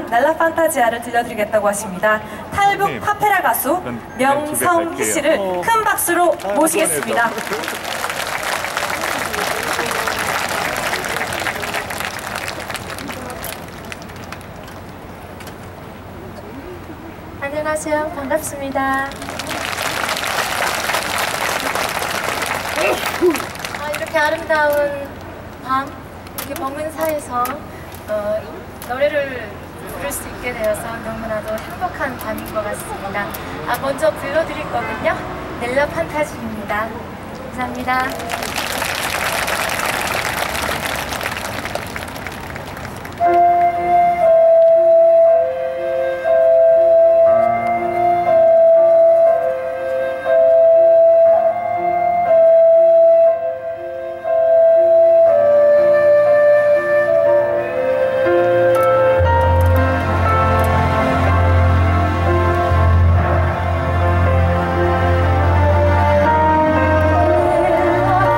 날라 판타지아를 들려드리겠다고 하십니다. 탈북 파페라 가수 명성희 씨를 큰 박수로 모시겠습니다. 안녕하세요. 반갑습니다. 이렇게 아름다운 밤, 이렇게 먼 사이에서 노래를 부를 수 있게 되어서 너무나도 행복한 밤인 것 같습니다. 먼저 불러드릴 거군요. 넬라 판타지입니다. 감사합니다. 넬라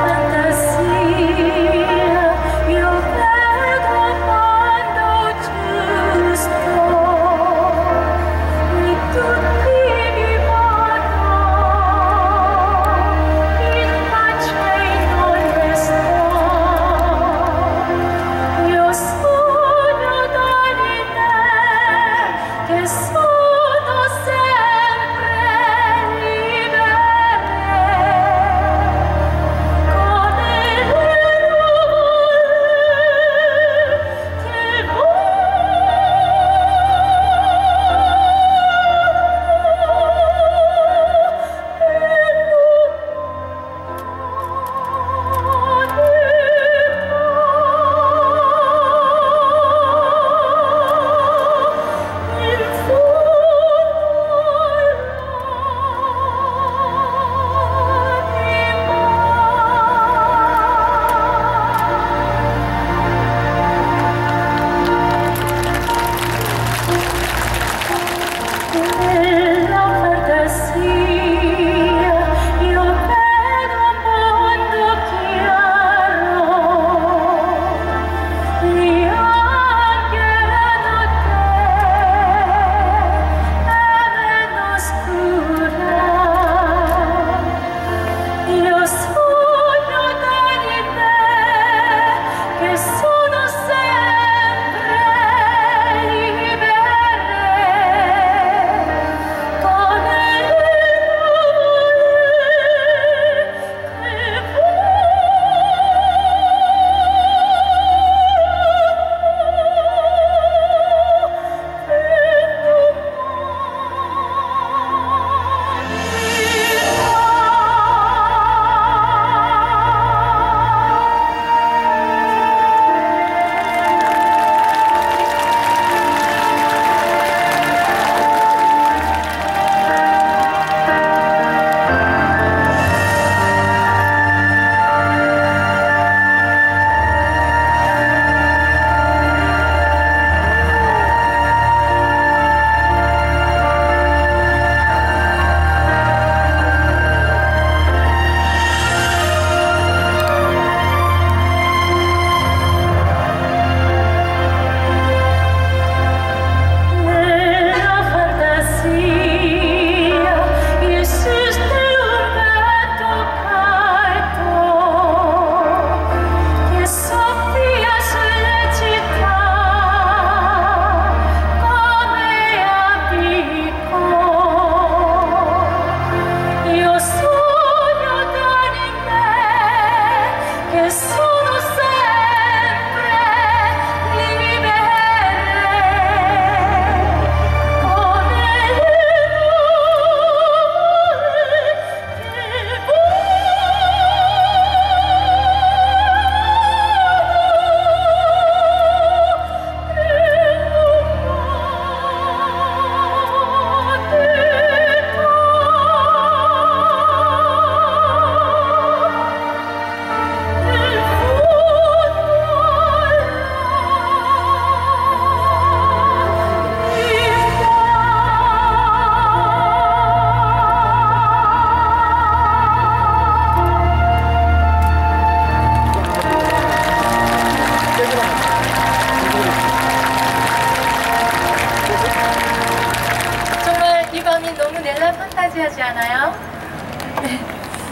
넬라 판타지하지 않아요? 네.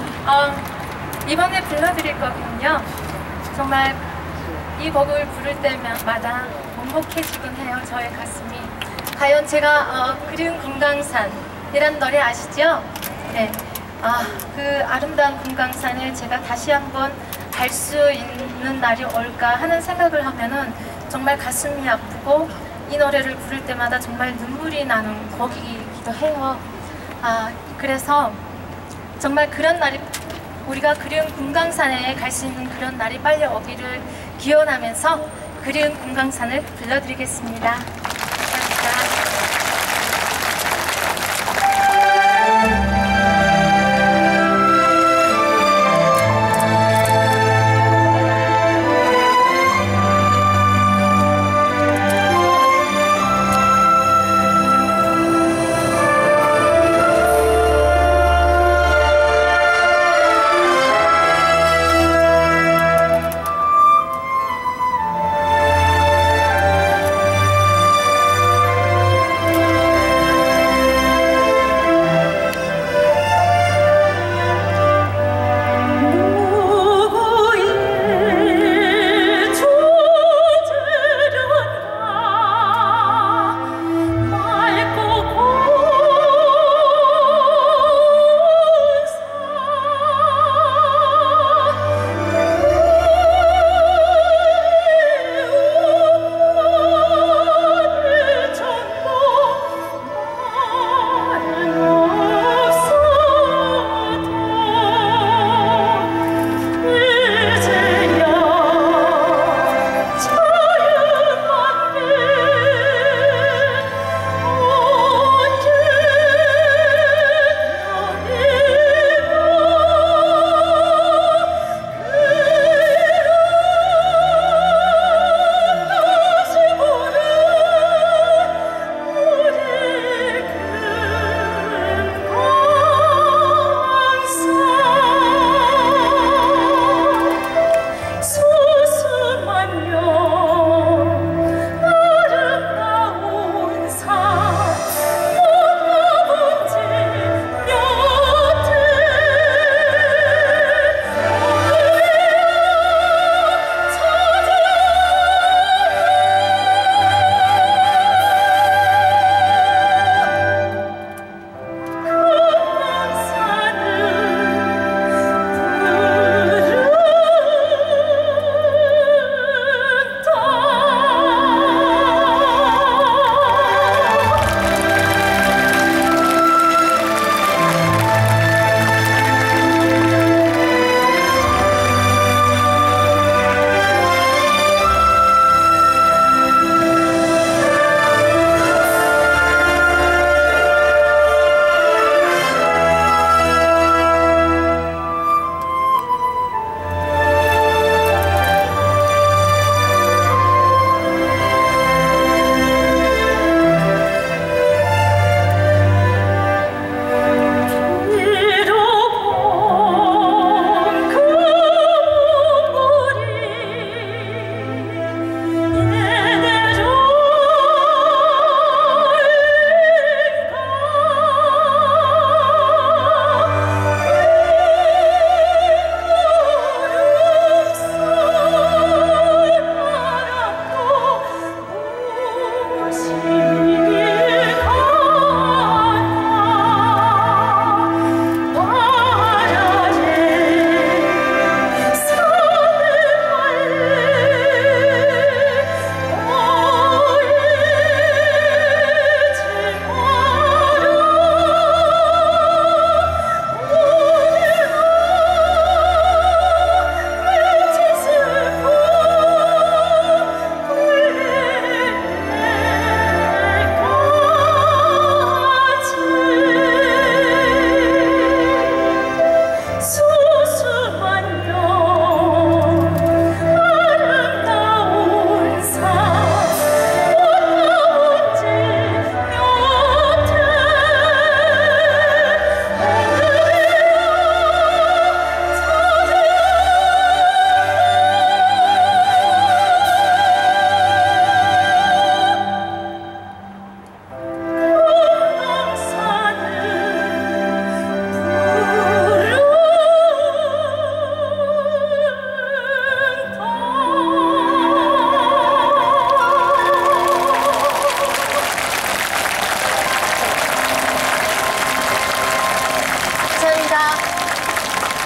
이번에 불러드릴 곡은요, 정말 이 곡을 부를 때마다 먹먹해지곤 해요, 저의 가슴이. 과연 제가 그리운 금강산이란 노래 아시죠? 네. 그 아름다운 금강산을 제가 다시 한번 갈 수 있는 날이 올까 하는 생각을 하면은 정말 가슴이 아프고 이 노래를 부를 때마다 정말 눈물이 나는 곡이기도 해요. 그래서 정말 그런 날이, 우리가 그리운 금강산에 갈 수 있는 그런 날이 빨리 오기를 기원하면서 그리운 금강산을 불러드리겠습니다. 감사합니다.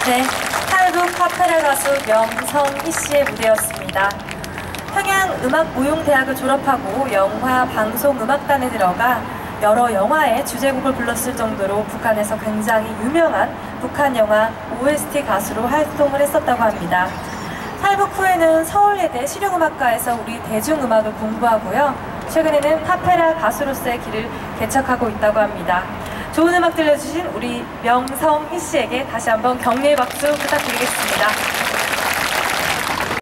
네, 탈북 카페라 가수 명성희 씨의 무대였습니다. 평양음악무용대학을 졸업하고 영화방송음악단에 들어가 여러 영화의 주제곡을 불렀을 정도로 북한에서 굉장히 유명한 북한 영화 OST 가수로 활동을 했었다고 합니다. 탈북 후에는 서울예대 실용음악과에서 우리 대중음악을 공부하고요. 최근에는 카페라 가수로서의 길을 개척하고 있다고 합니다. 좋은 음악 들려주신 우리 명성희 씨에게 다시 한번 격려의 박수 부탁드리겠습니다.